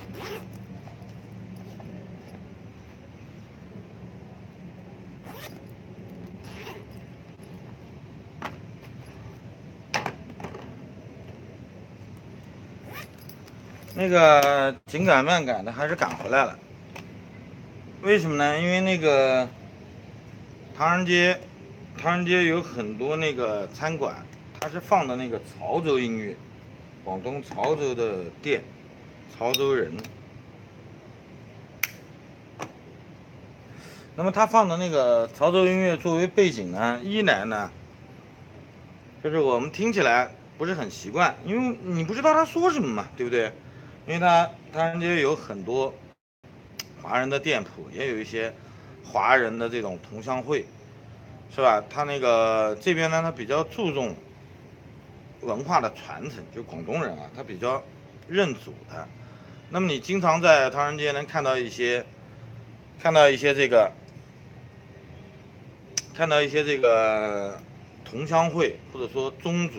那个紧赶慢赶的还是赶回来了，为什么呢？因为那个唐人街有很多那个餐馆，它是放的那个潮州音乐，广东潮州的店，潮州人。那么他放的那个潮州音乐作为背景呢，一来呢，就是我们听起来不是很习惯，因为你不知道他说什么嘛，对不对？因为唐人街有很多华人的店铺，也有一些华人的这种同乡会，是吧？他那个这边呢，他比较注重文化的传承，就广东人啊，他比较认祖的。那么你经常在唐人街能看到一些这个同乡会，或者说宗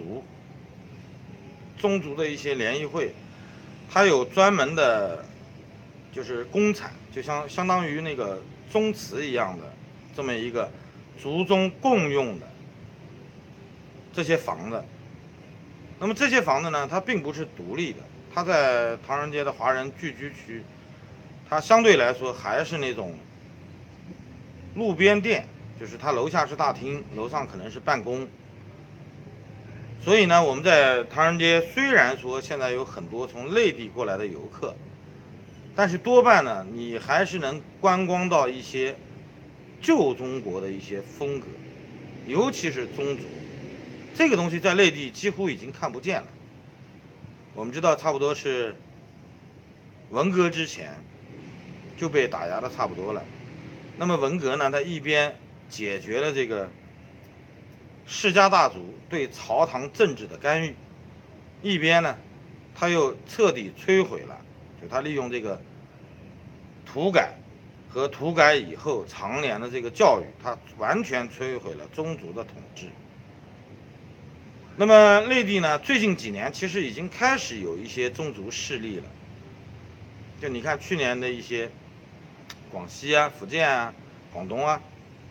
族的一些联谊会，它有专门的，就是公产，就相当于那个宗祠一样的这么一个族中共用的这些房子。那么这些房子呢，它并不是独立的，它在唐人街的华人聚居区，它相对来说还是那种路边店，就是它楼下是大厅，楼上可能是办公。所以呢，我们在唐人街虽然说现在有很多从内地过来的游客，但是多半呢，你还是能观光到一些旧中国的一些风格，尤其是宗族。这个东西在内地几乎已经看不见了。我们知道，差不多是文革之前就被打压的差不多了。那么文革呢，它一边解决了这个世家大族对朝堂政治的干预，一边呢，他又彻底摧毁了，就他利用这个土改和土改以后常年的这个教育，他完全摧毁了宗族的统治。那么内地呢，最近几年其实已经开始有一些宗族势力了，就你看去年的一些广西啊、福建啊、广东啊，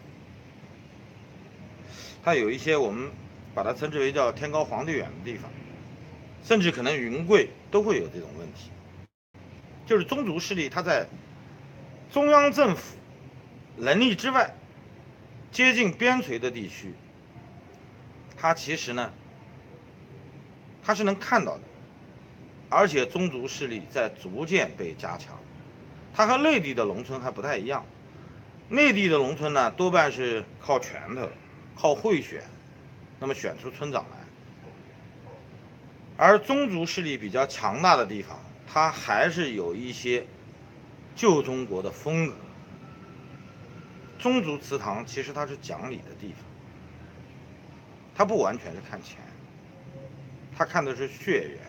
它有一些我们把它称之为叫天高皇帝远的地方，甚至可能云贵都会有这种问题，就是宗族势力它在中央政府能力之外，接近边陲的地区，它其实呢，它是能看到的，而且宗族势力在逐渐被加强。它和内地的农村还不太一样，内地的农村呢，多半是靠拳头、靠贿选，那么选出村长来。而宗族势力比较强大的地方，它还是有一些旧中国的风格。宗族祠堂其实它是讲理的地方，它不完全是看钱，它看的是血缘。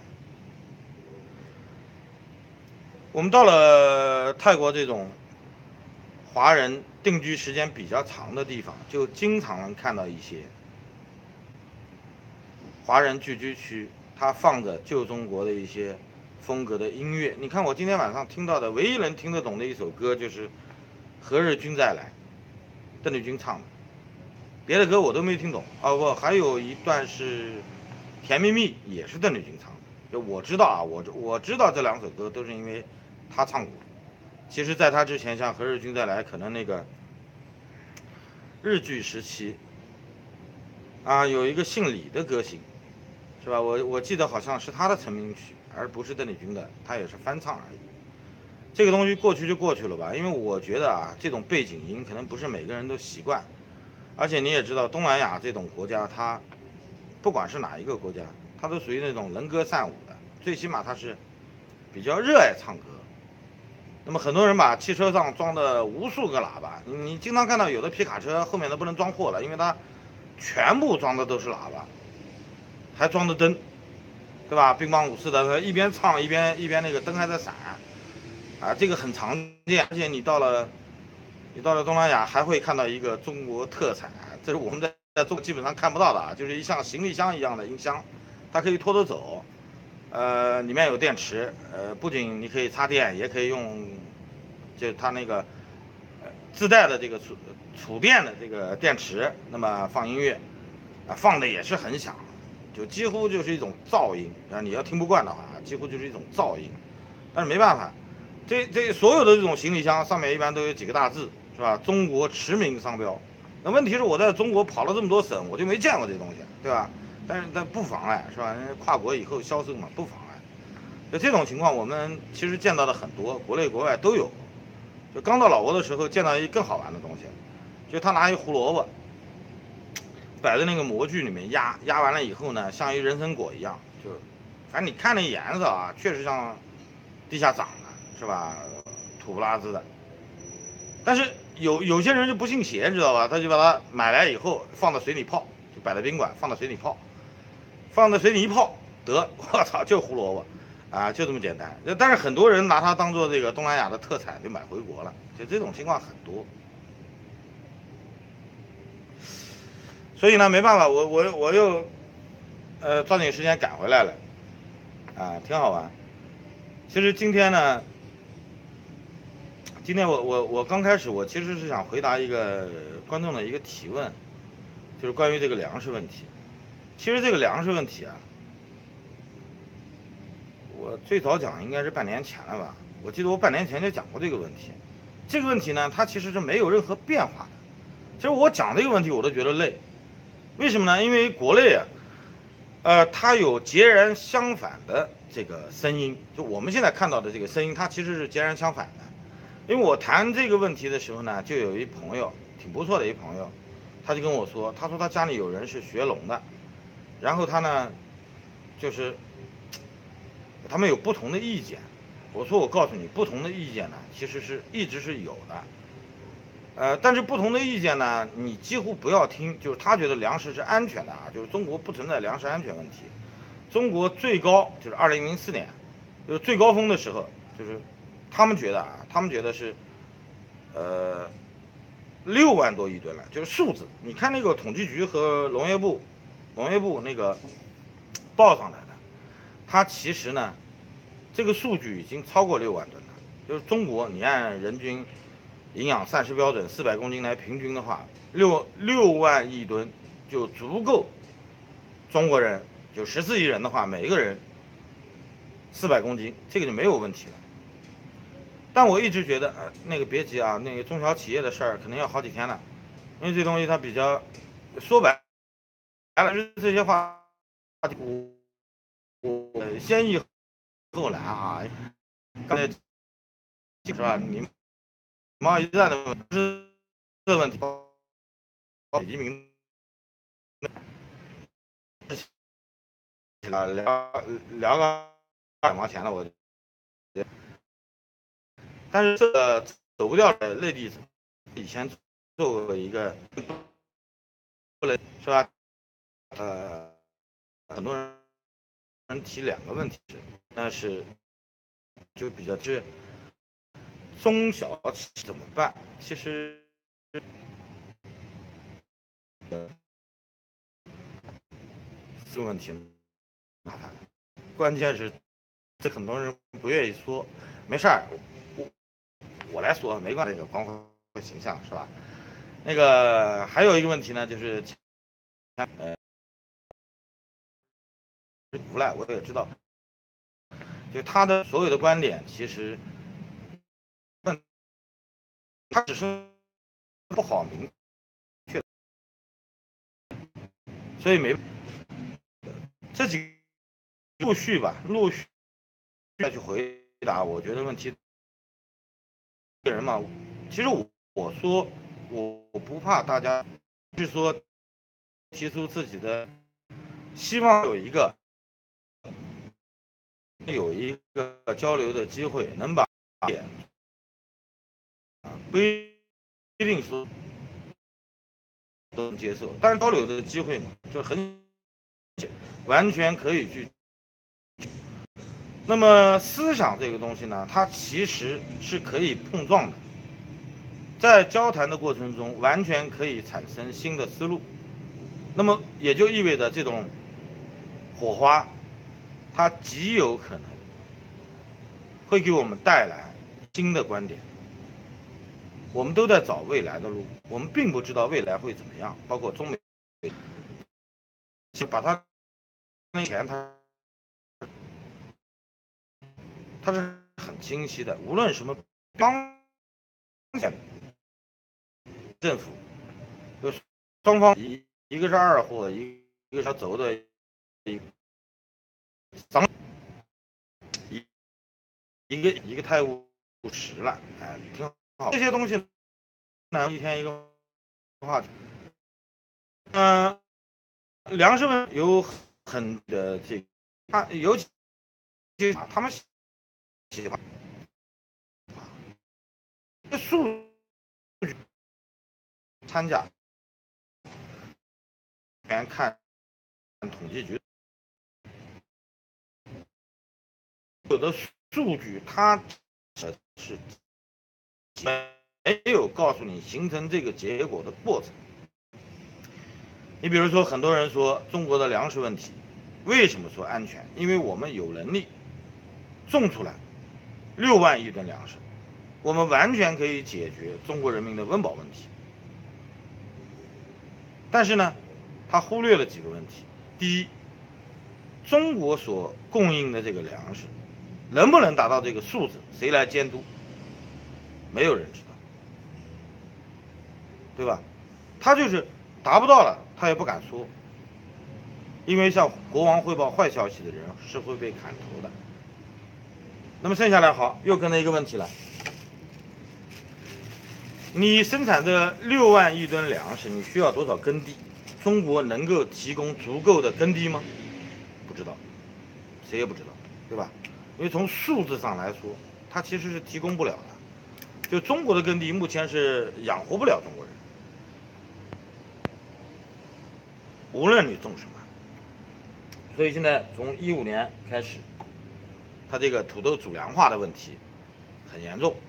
我们到了泰国这种华人定居时间比较长的地方，就经常能看到一些华人聚居区，它放着旧中国的一些风格的音乐。你看我今天晚上听到的唯一能听得懂的一首歌就是《何日君再来》，邓丽君唱的，别的歌我都没听懂。不，还有一段是《甜蜜蜜》，也是邓丽君唱的。就我知道啊，我知道这两首歌都是因为她唱过。其实在她之前，像《何日君再来》，可能那个日据时期啊，有一个姓李的歌星，是吧？我记得好像是他的成名曲，而不是邓丽君的，他也是翻唱而已。这个东西过去就过去了吧，因为我觉得啊，这种背景音可能不是每个人都习惯，而且你也知道，东南亚这种国家，它不管是哪一个国家，它都属于那种能歌善舞的，最起码它是比较热爱唱歌。那么很多人把汽车上装的无数个喇叭，你经常看到有的皮卡车后面都不能装货了，因为它全部装的都是喇叭，还装的灯，对吧？乒乓舞似的，一边唱一边那个灯还在闪，啊，这个很常见。而且你到了东南亚，还会看到一个中国特产，这是我们在中国基本上看不到的啊，就是一像行李箱一样的音箱，它可以拖着走。 里面有电池，不仅你可以插电，也可以用，就它那个自带的这个储电的这个电池，那么放音乐，放的也是很响，就几乎就是一种噪音啊！你要听不惯的话，几乎就是一种噪音。但是没办法，这所有的这种行李箱上面一般都有几个大字，是吧？中国驰名商标。那问题是我在中国跑了这么多省，我就没见过这东西，对吧？但不妨碍，是吧？跨国以后销售嘛，不妨碍。就这种情况，我们其实见到的很多，国内国外都有。就刚到老挝的时候，见到一更好玩的东西，就他拿一胡萝卜摆在那个模具里面压完了以后呢，像一人参果一样，就反正你看那颜色啊，确实像地下长的，是吧？土不拉几的。但是有些人就不信邪，知道吧？他就把它买来以后放到水里泡，就摆在宾馆放到水里泡，放在水里一泡，得，我操，就是胡萝卜。啊，就这么简单。但是很多人拿它当做这个东南亚的特产，就买回国了，就这种情况很多。所以呢，没办法，我又抓紧时间赶回来了，啊，挺好玩。其实今天呢，今天我刚开始我其实是想回答一个观众的一个提问，就是关于这个粮食问题。其实这个粮食问题啊，我最早讲应该是半年前了吧，我记得我半年前就讲过这个问题。这个问题呢，它其实是没有任何变化的。其实我讲这个问题我都觉得累，为什么呢？因为国内啊，它有截然相反的这个声音，就我们现在看到的这个声音，它其实是截然相反的。因为我谈这个问题的时候呢，就有一朋友挺不错的一朋友，他就跟我说，他说他家里有人是学农的，然后他呢，就是他们有不同的意见。我说我告诉你，不同的意见呢，其实是一直是有的。但是不同的意见呢，你几乎不要听，就是他觉得粮食是安全的啊，就是中国不存在粮食安全问题。中国最高就是2004年，就是最高峰的时候，就是他们觉得是6万多亿吨了，就是数字。你看那个统计局和农业部那个报上来的，它其实呢，这个数据已经超过6万吨了。就是中国，你按人均营养膳食标准400公斤来平均的话，6万亿吨就足够中国人就14亿人的话，每一个人400公斤，这个就没有问题了。但我一直觉得，那个别急啊，那个中小企业的事儿可能要好几天呢，因为这东西它比较说白了，这些话我先抑后来啊，刚才是吧？你贸易战的这问题，移民聊个2毛钱了，我。但是这个走不掉的内地，以前作为一个不能是吧？很多人提2个问题，但是就比较中小企怎么办？其实这个问题麻烦，关键是这很多人不愿意说。没事儿，我来说，没关系，这个光辉形象是吧？那个还有一个问题呢，就是无赖，我也知道，就他的所有的观点，其实他只是不好明确，所以没这几陆续再去回答。我觉得问题个人嘛，其实我说我不怕大家，是说提出自己的希望有一个交流的机会，能把不一定说都能接受，但是交流的机会嘛，就很完全可以去。那么思想这个东西呢，它其实是可以碰撞的，在交谈的过程中，完全可以产生新的思路。那么也就意味着这种火花它极有可能会给我们带来新的观点。我们都在找未来的路，我们并不知道未来会怎么样，包括中美，把它那钱它是很清晰的，无论什么方向，政府就双方一个是二货，一个是走的一个太务实了，哎，挺好。这些东西呢，一天一个话题。粮食问有很的这个，尤其他们喜欢数据参加，全看统计局有的数据，它是没有告诉你形成这个结果的过程。你比如说，很多人说中国的粮食问题，为什么说安全？因为我们有能力种出来6万亿吨粮食，我们完全可以解决中国人民的温饱问题。但是呢，他忽略了几个问题。第一，中国所供应的这个粮食能不能达到这个数字，谁来监督？没有人知道，对吧？他就是达不到了，他也不敢说，因为向国王汇报坏消息的人是会被砍头的。那么剩下来好，又跟了一个问题了：你生产这6万亿吨粮食，你需要多少耕地？中国能够提供足够的耕地吗？不知道，谁也不知道，对吧？因为从数字上来说，它其实是提供不了的。就中国的耕地目前是养活不了中国人，无论你种什么。所以现在从15年开始，它这个土豆主粮化的问题很严重。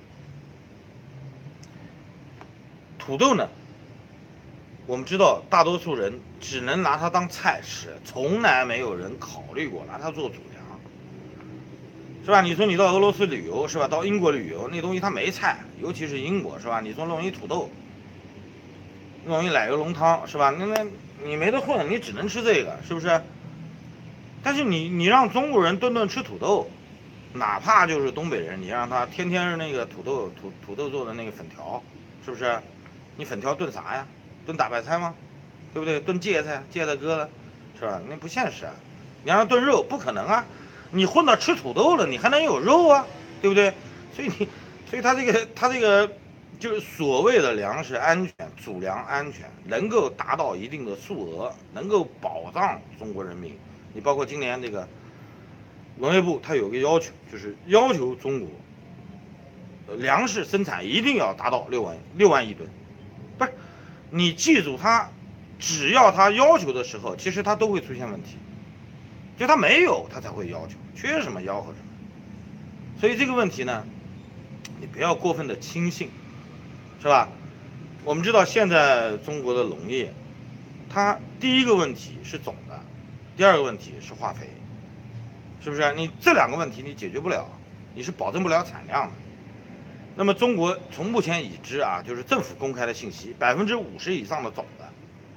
土豆呢，我们知道大多数人只能拿它当菜吃，从来没有人考虑过拿它做主粮，是吧？你说你到俄罗斯旅游，是吧？到英国旅游，那东西它没菜，尤其是英国，是吧？你说弄一土豆，弄一奶油浓汤，是吧？那你没得混，你只能吃这个，是不是？但是你让中国人顿顿吃土豆，哪怕就是东北人，你让他天天是那个土豆做的那个粉条，是不是？你粉条炖啥呀？炖大白菜吗？对不对？炖芥菜疙瘩，是吧？那不现实啊！你让他炖肉，不可能啊！你混到吃土豆了，你还能有肉啊？对不对？所以他这个就是所谓的粮食安全、主粮安全，能够达到一定的数额，能够保障中国人民。你包括今年这个农业部，它有个要求，就是要求中国粮食生产一定要达到6万亿吨。不是，你记住，它只要它要求的时候，其实它都会出现问题。就它没有，它才会要求，缺什么吆喝什么。所以这个问题呢，你不要过分的轻信，是吧？我们知道现在中国的农业，它第一个问题是种子，第二个问题是化肥，是不是？你这2个问题你解决不了，你是保证不了产量的。那么中国从目前已知啊，就是政府公开的信息，50%以上的种子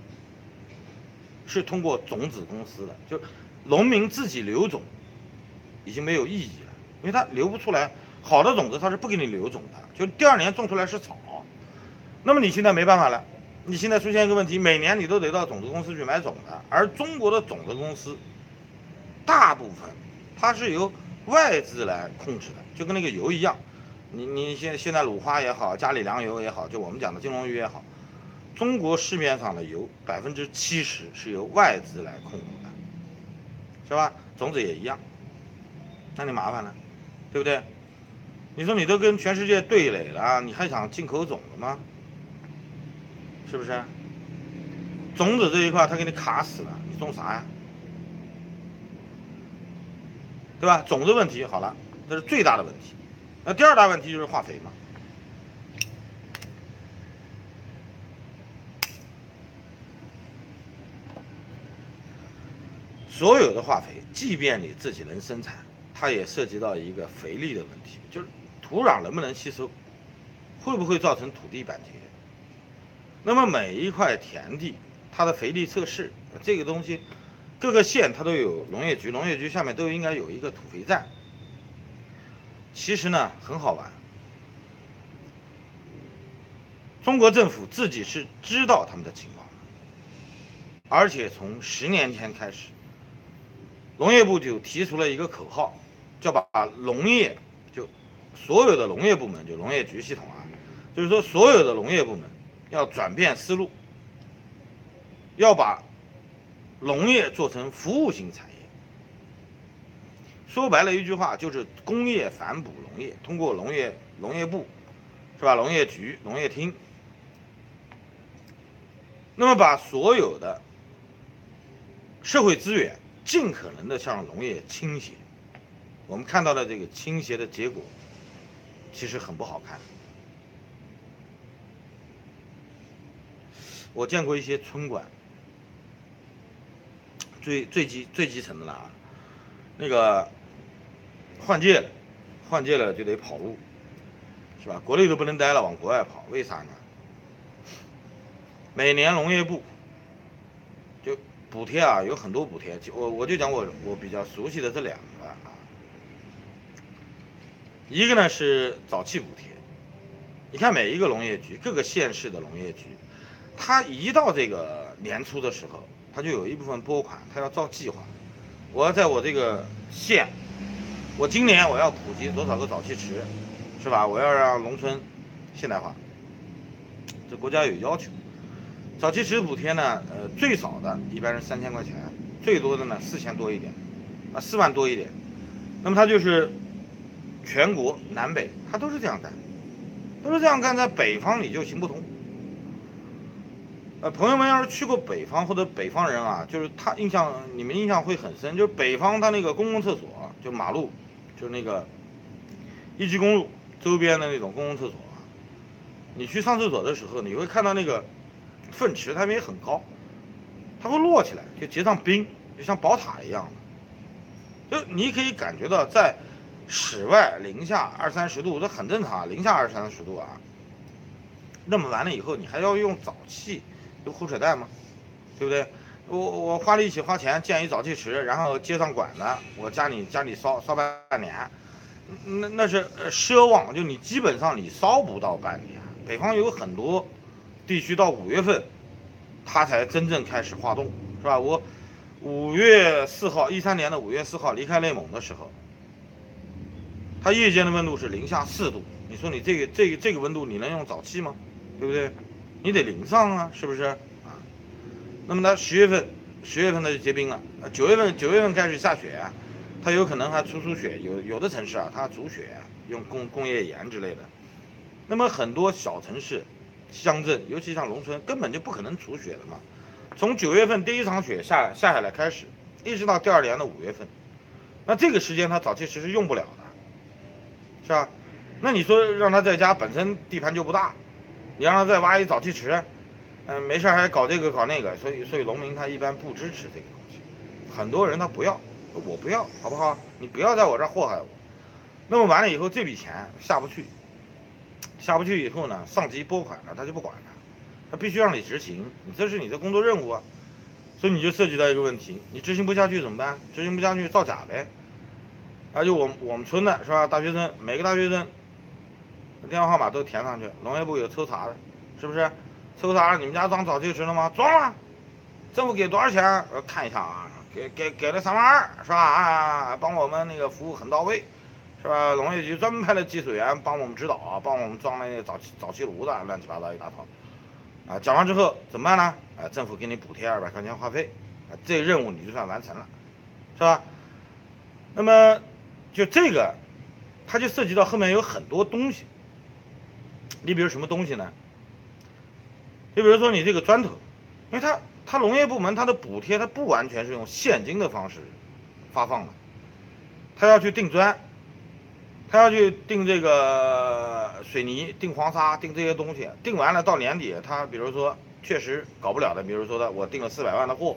是通过种子公司的，就农民自己留种已经没有意义了，因为它留不出来好的种子，它是不给你留种的，就第2年种出来是草。那么你现在没办法了，你现在出现一个问题，每年你都得到种子公司去买种子，而中国的种子公司大部分它是由外资来控制的，就跟那个油一样。你现在鲁花也好，家里粮油也好，就我们讲的金龙鱼也好，中国市面上的油70%是由外资来控制的，是吧？种子也一样，那你麻烦了，对不对？你说你都跟全世界对垒了，你还想进口种子吗？是不是？种子这一块他给你卡死了，你种啥呀？对吧？种子问题好了，这是最大的问题。那第2大问题就是化肥嘛。 所有的化肥，即便你自己能生产，它也涉及到一个肥力的问题，就是土壤能不能吸收，会不会造成土地板结。那么每一块田地，它的肥力测试这个东西，各个县它都有农业局，农业局下面都应该有一个土肥站。其实呢，很好玩。中国政府自己是知道他们的情况，而且从10年前开始，农业部就提出了一个口号，叫把农业，就所有的农业部门，就农业局系统啊，就是说所有的农业部门要转变思路，要把农业做成服务性产业。说白了一句话，就是工业反哺农业，通过农业部，是吧？农业局、农业厅，那么把所有的社会资源尽可能的向农业倾斜。我们看到的这个倾斜的结果，其实很不好看。我见过一些村管，最基层的了啊，那个换届了就得跑路，是吧？国内都不能待了，往国外跑，为啥呢？每年农业部就补贴啊，有很多补贴，我就讲我比较熟悉的这2个啊，一个呢是早期补贴，你看每一个农业局，各个县市的农业局，它一到这个年初的时候，它就有一部分拨款，它要照计划，我要在我这个县，我今年我要普及多少个早期池，是吧？我要让农村现代化，这国家有要求。早期池补贴呢，最少的一般是3000块钱，最多的呢4000多一点，啊4万多一点。那么它就是全国南北，它都是这样干，在北方你就行不通。朋友们要是去过北方或者北方人啊，就是你们印象会很深，就是北方它那个公共厕所，就马路，就那个1级公路周边的那种公共厕所啊，你去上厕所的时候，你会看到那个粪池它也很高，它会落起来，就结上冰，就像宝塔一样的。就你可以感觉到在室外零下20-30度，这很正常啊，零下20-30度啊。那么完了以后，你还要用沼气，有胡扯淡吗？对不对？我花力气花钱建一沼气池，然后接上管子，我家里烧半年，那是奢望，就你基本上你烧不到半年。北方有很多地区到5月份，它才真正开始化冻，是吧？我5月4号，13年的5月4号离开内蒙的时候，它夜间的温度是零下4度，你说你这个温度你能用沼气吗？对不对？你得淋上啊，是不是啊？那么它10月份它就结冰了，9月份开始下雪，它有可能还出雪，有的城市啊，它主雪用工业盐之类的。那么很多小城市、乡镇，尤其像农村，根本就不可能除雪的嘛。从9月份第一场雪下下来开始，一直到第2年的5月份，那这个时间它沼气池是用不了的，是吧？那你说让他在家本身地盘就不大，你让他再挖一沼气池，没事还搞这个搞那个，所以农民他一般不支持这个东西，很多人他不要，我不要，好不好？你不要在我这儿祸害我。那么完了以后，这笔钱下不去以后呢，上级拨款了他就不管了，他必须让你执行，你这是你的工作任务啊，所以你就涉及到一个问题，你执行不下去怎么办？执行不下去造假呗。就我们村的是吧？大学生，每个大学生电话号码都填上去，农业部有抽查的，是不是？抽查你们家装沼气池了吗？装了，政府给多少钱？看一下啊，给了3万2，是吧？啊，帮我们那个服务很到位，是吧？农业局专门派了技术员帮我们指导，帮我们装那个沼气炉的，乱七八糟一大套。讲完之后怎么办呢？政府给你补贴200块钱话费，这个任务你就算完成了，是吧？那么就这个，它就涉及到后面有很多东西。你比如什么东西呢？就比如说你这个砖头，因为它农业部门它的补贴它不完全是用现金的方式发放的，它要去订砖，它要去订这个水泥、订黄沙、订这些东西，订完了到年底，它比如说确实搞不了的，比如说我订了400万的货，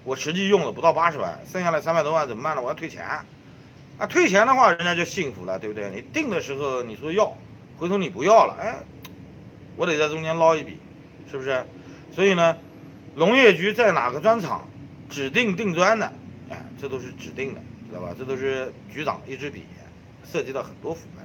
我实际用了不到80万，剩下来300多万怎么办呢？我要退钱。啊，退钱的话，人家就幸福了，对不对？你定的时候你说要，回头你不要了，哎，我得在中间捞一笔，是不是？所以呢，农业局在哪个砖厂指定定砖的，哎，这都是指定的，知道吧？这都是局长一支笔，涉及到很多腐败。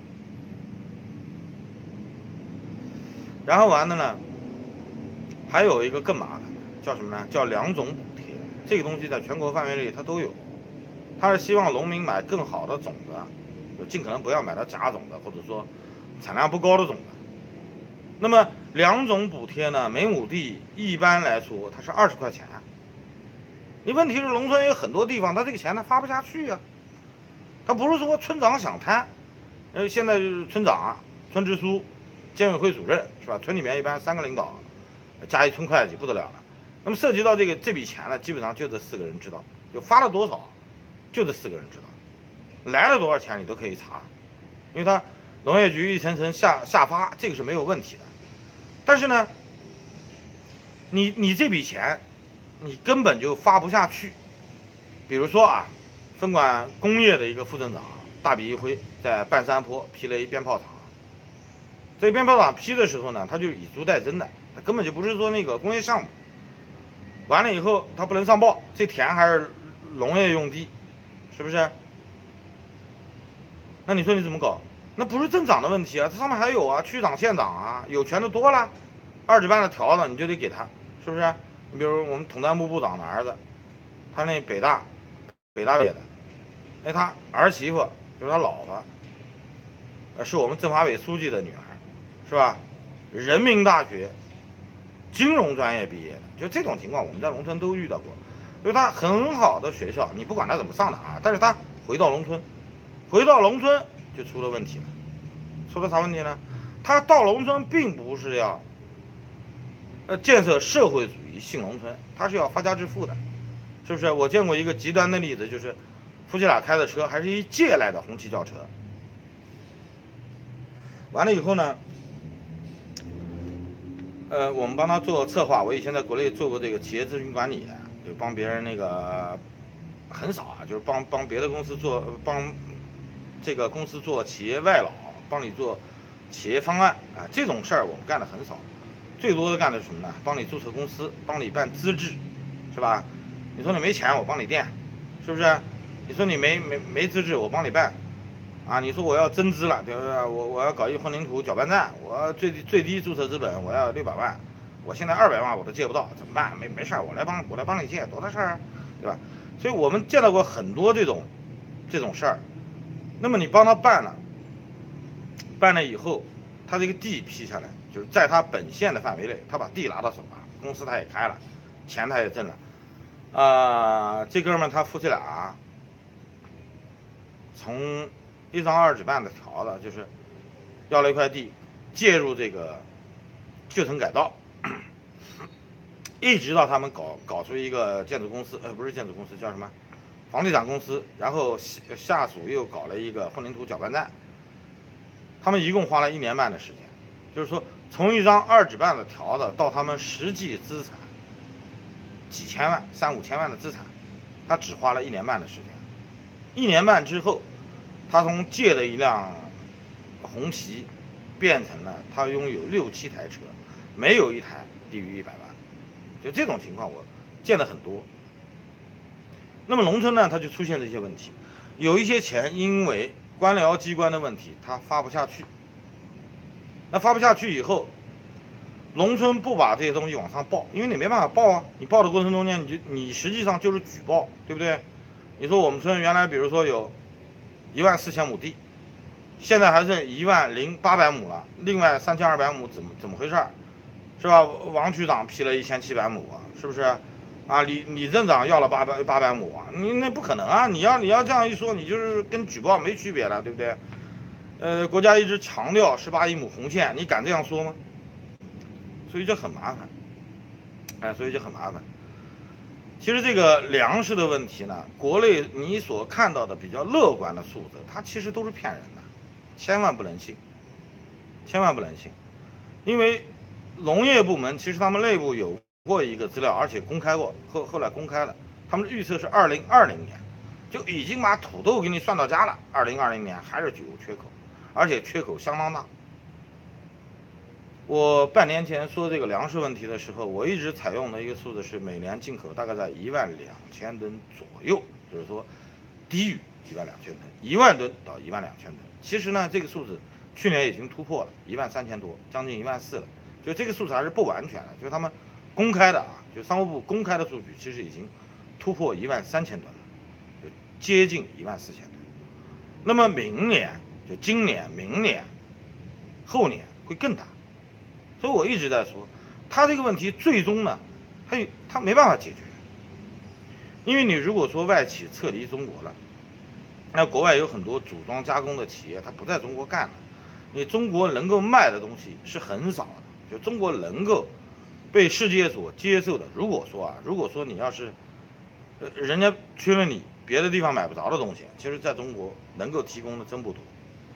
然后完了呢，还有一个更麻烦的，叫什么呢？叫2种补贴。这个东西在全国范围内它都有，它是希望农民买更好的种子，就尽可能不要买到假种的，或者说产量不高的种子。那么2种补贴呢，每亩地一般来说它是20块钱。你问题是农村有很多地方，它这个钱它发不下去啊。它不是说村长想贪，现在就是村长、村支书、监委会主任是吧？村里面一般3个领导，加一村会计不得了了。那么涉及到这笔钱呢，基本上就这4个人知道，就发了多少，就这4个人知道，来了多少钱你都可以查，因为他农业局一层层下发，这个是没有问题的。但是呢，你这笔钱，你根本就发不下去。比如说啊，分管工业的一个副镇长大笔一挥，在半山坡批了一鞭炮厂。这鞭炮厂批的时候呢，他就以租代征的，他根本就不是说那个工业项目。完了以后，他不能上报，这田还是农业用地，是不是？那你说你怎么搞？那不是镇长的问题啊，这上面还有啊，区长、县长啊，有权的多了，2指半的条子你就得给他，是不是？你比如我们统战部部长的儿子，他那北大毕业的，哎，他儿媳妇就是他老婆，是我们政法委书记的女儿，是吧？人民大学金融专业毕业的，就这种情况我们在农村都遇到过。就是他很好的学校，你不管他怎么上的啊，但是他回到农村就出了问题了。出了啥问题呢？他到农村并不是要建设社会主义新农村，他是要发家致富的，是不是？我见过一个极端的例子，就是夫妻俩开的车还是一借来的红旗轿车。完了以后呢，我们帮他做策划。我以前在国内做过这个企业咨询管理，就帮别人那个很少啊，就是帮别的公司做，帮这个公司做企业外劳，帮你做企业方案啊，这种事儿我们干的很少。最多的干的是什么呢？帮你注册公司，帮你办资质，是吧？你说你没钱，我帮你垫，是不是？你说你没资质，我帮你办，啊，你说我要增资了，对不对？我要搞一个混凝土搅拌站，我最低注册资本我要600万，我现在200万我都借不到，怎么办？没事儿，我来帮你借，多大事儿啊，对吧？所以我们见到过很多这种事儿。那么你帮他办了以后，他这个地批下来，就是在他本县的范围内，他把地拿到手了，公司他也开了，钱他也挣了，这哥们他夫妻俩从1张2指半的条子，就是要了一块地，介入这个旧城改造，一直到他们搞出一个建筑公司，不是建筑公司，叫什么？房地产公司，然后下属又搞了一个混凝土搅拌站，他们一共花了1年半的时间，就是说从1张2指半的条子到他们实际资产几千万、3、5千万的资产，他只花了1年半的时间。1年半之后，他从借的一辆红旗，变成了他拥有6、7台车，没有一台低于100万。就这种情况我见得很多。那么农村呢，它就出现这些问题，有一些钱因为官僚机关的问题，它发不下去。那发不下去以后，农村不把这些东西往上报，因为你没办法报啊。你报的过程中间，你实际上就是举报，对不对？你说我们村原来比如说有14000亩地，现在还剩10800亩了，另外3200亩怎么回事？是吧？王局长批了1700亩啊，是不是？啊，李镇长要了800亩啊，你那不可能啊！你要这样一说，你就是跟举报没区别了，对不对？国家一直强调18亿亩红线，你敢这样说吗？所以这很麻烦，所以就很麻烦。其实这个粮食的问题呢，国内你所看到的比较乐观的数字，它其实都是骗人的，千万不能信，千万不能信，因为农业部门其实他们内部有过一个资料，而且公开过，后来公开了，他们的预测是2020年，就已经把土豆给你算到家了，2020年还是具有缺口，而且缺口相当大。我半年前说这个粮食问题的时候，我一直采用的一个数字是每年进口大概在12000吨左右，就是说低于12000吨，1万吨到12000吨。其实呢，这个数字去年已经突破了13000多，将近14000了。就这个数字还是不完全的，就是他们公开的啊，就商务部公开的数据，其实已经突破13000吨了，就接近14000吨。那么明年，就今年、明年、后年会更大。所以我一直在说，他这个问题最终呢，他没办法解决，因为你如果说外企撤离中国了，那国外有很多组装加工的企业，它不在中国干了，你中国能够卖的东西是很少的，就中国能够被世界所接受的，如果说你要是，人家缺了你别的地方买不着的东西，其实在中国能够提供的真不多。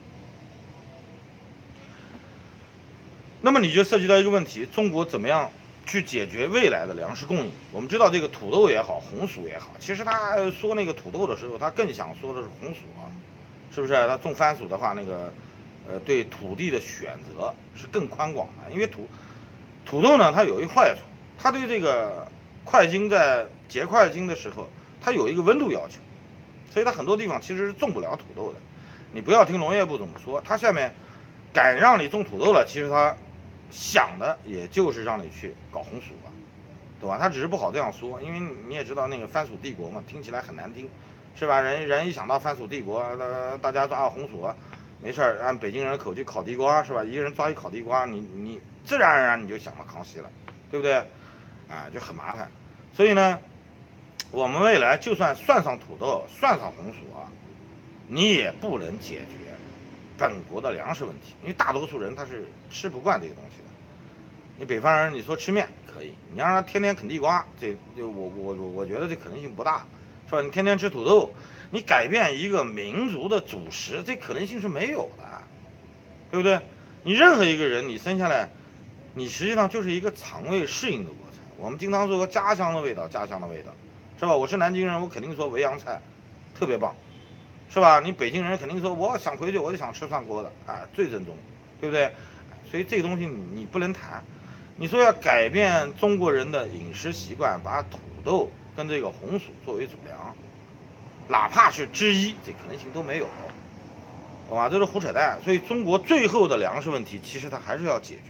那么你就涉及到一个问题，中国怎么样去解决未来的粮食供应？我们知道这个土豆也好，红薯也好，其实他说那个土豆的时候，他更想说的是红薯啊，是不是？他种番薯的话，那个对土地的选择是更宽广的，因为土豆呢，它有一个坏处，它对这个块茎在结块茎的时候，它有一个温度要求，所以它很多地方其实是种不了土豆的。你不要听农业部怎么说，它下面敢让你种土豆了，其实它想的也就是让你去搞红薯吧，对吧？他只是不好这样说，因为你也知道那个番薯帝国嘛，听起来很难听，是吧？人一想到番薯帝国，大家抓红薯啊，没事儿，按北京人口去烤地瓜，是吧？一个人抓一烤地瓜，你自然而然你就想到康熙了，对不对？啊，就很麻烦。所以呢，我们未来就算算上土豆，算上红薯啊，你也不能解决本国的粮食问题，因为大多数人他是吃不惯这个东西的。你北方人，你说吃面可以，你让他天天啃地瓜，我觉得这可能性不大，是吧？你天天吃土豆，你改变一个民族的主食，这可能性是没有的，对不对？你任何一个人，你生下来，你实际上就是一个肠胃适应的过程。我们经常说家乡的味道，家乡的味道，是吧？我是南京人，我肯定说维扬菜特别棒，是吧？你北京人肯定说我想回去，我就想吃涮锅的啊，最正宗，对不对？所以这个东西你不能谈。你说要改变中国人的饮食习惯，把土豆跟这个红薯作为主粮，哪怕是之一，这可能性都没有，懂吧？这是胡扯淡。所以中国最后的粮食问题，其实它还是要解决。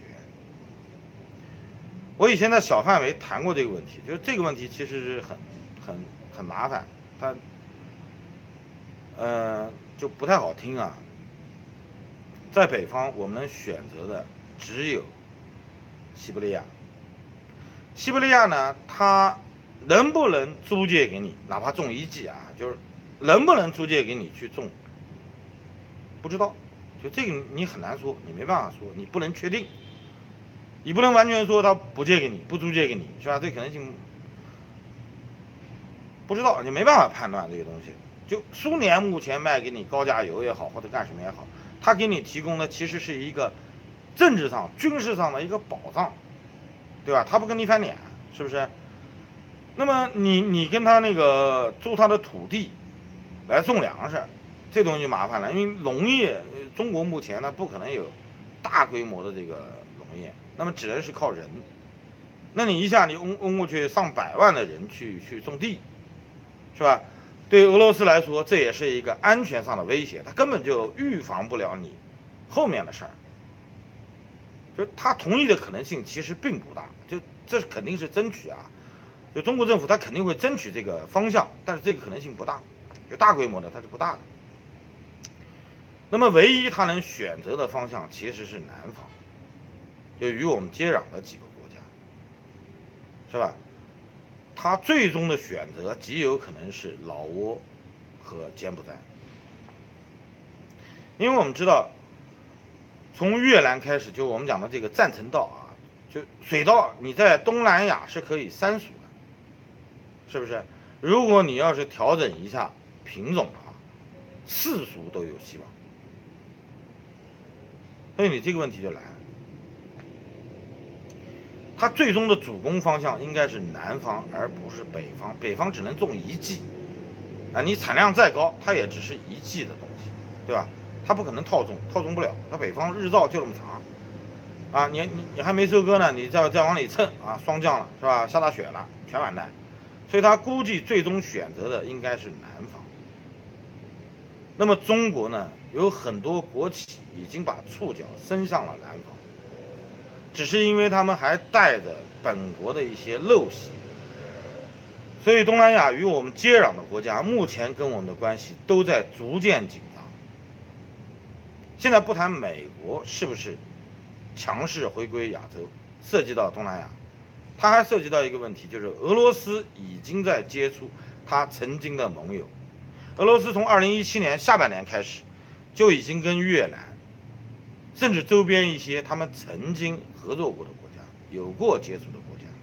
我以前在小范围谈过这个问题，就是这个问题其实是很麻烦，它就不太好听啊。在北方，我们能选择的只有西伯利亚。西伯利亚呢，它能不能租借给你，哪怕种1季啊，就是能不能租借给你去种，不知道。就这个你很难说，你没办法说，你不能确定，你不能完全说他不借给你，不租借给你，是吧？这可能性不知道，你没办法判断这个东西。就苏联目前卖给你高价油也好，或者干什么也好，他给你提供的其实是一个政治上、军事上的一个保障，对吧？他不跟你翻脸，是不是？那么你跟他那个租他的土地来种粮食，这东西就麻烦了，因为农业中国目前呢不可能有大规模的这个农业，那么只能是靠人。那你一下你嗡过去上百万的人去种地，是吧？对俄罗斯来说，这也是一个安全上的威胁，他根本就预防不了你后面的事儿。就他同意的可能性其实并不大，就这肯定是争取啊，就中国政府他肯定会争取这个方向，但是这个可能性不大，就大规模的它是不大的。那么唯一他能选择的方向其实是南方，就与我们接壤的几个国家，是吧？他最终的选择极有可能是老挝和柬埔寨，因为我们知道，从越南开始，就我们讲的这个赞成道啊，就水稻，你在东南亚是可以3属的，是不是？如果你要是调整一下品种的话，4属都有希望。所以你这个问题就来了， 它最终的主攻方向应该是南方，而不是北方。北方只能种一季，啊，你产量再高，它也只是一季的东西，对吧？它不可能套种，套种不了。它北方日照就这么长，啊，你还没收割呢，你再往里蹭啊，霜降了是吧？下大雪了，全完蛋。所以他估计最终选择的应该是南方。那么中国呢，有很多国企已经把触角伸向了南方，只是因为他们还带着本国的一些陋习。所以东南亚与我们接壤的国家，目前跟我们的关系都在逐渐紧张。现在不谈美国是不是强势回归亚洲，涉及到东南亚，它还涉及到一个问题，就是俄罗斯已经在接触它曾经的盟友。俄罗斯从2017年下半年开始，就已经跟越南，甚至周边一些他们曾经合作过的国家，有过接触的国家，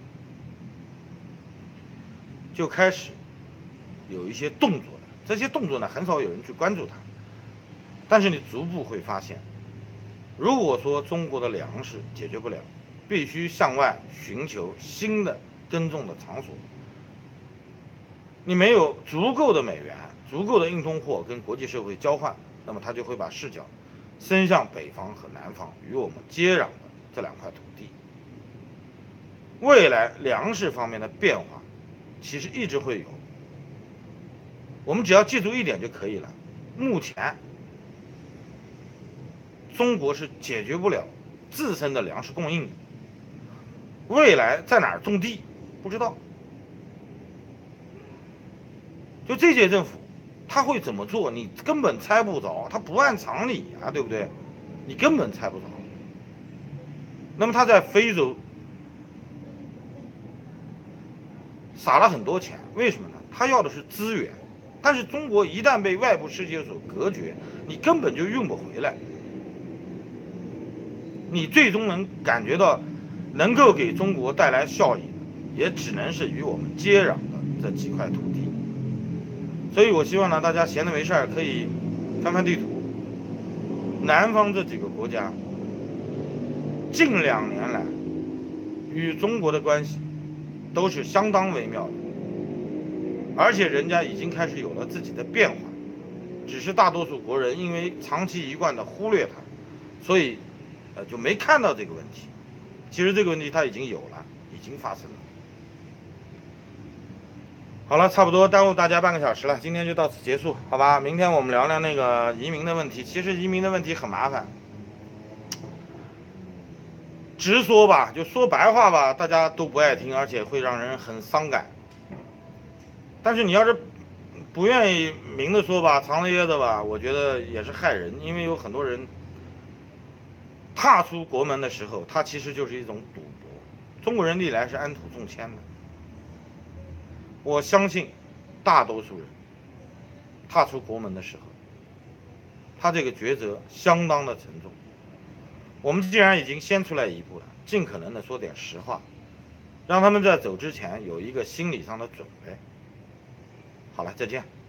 就开始有一些动作了。这些动作呢，很少有人去关注它，但是你逐步会发现，如果说中国的粮食解决不了，必须向外寻求新的耕种的场所。你没有足够的美元、足够的硬通货跟国际社会交换，那么它就会把视角伸向北方和南方与我们接壤的这两块土地。未来粮食方面的变化其实一直会有，我们只要记住一点就可以了。目前中国是解决不了自身的粮食供应的，未来在哪儿种地不知道。就这届政府他会怎么做，你根本猜不着，他不按常理啊，对不对？你根本猜不着。那么他在非洲撒了很多钱，为什么呢？他要的是资源，但是中国一旦被外部世界所隔绝，你根本就运不回来。你最终能感觉到能够给中国带来效益的，也只能是与我们接壤的这几块土地。所以我希望呢，大家闲着没事儿可以翻翻地图，南方这几个国家近2年来与中国的关系都是相当微妙的，而且人家已经开始有了自己的变化，只是大多数国人因为长期一贯的忽略它，所以就没看到这个问题。其实这个问题它已经有了，已经发生了。好了，差不多耽误大家半个小时了，今天就到此结束，好吧？明天我们聊聊那个移民的问题。其实移民的问题很麻烦，直说吧，就说白话吧，大家都不爱听，而且会让人很伤感。但是你要是不愿意明的说吧，藏着掖着吧，我觉得也是害人，因为有很多人踏出国门的时候，它其实就是一种赌博。中国人历来是安土重迁的。我相信大多数人踏出国门的时候，他这个抉择相当的沉重。我们既然已经先出来一步了，尽可能的说点实话，让他们在走之前有一个心理上的准备。好了，再见。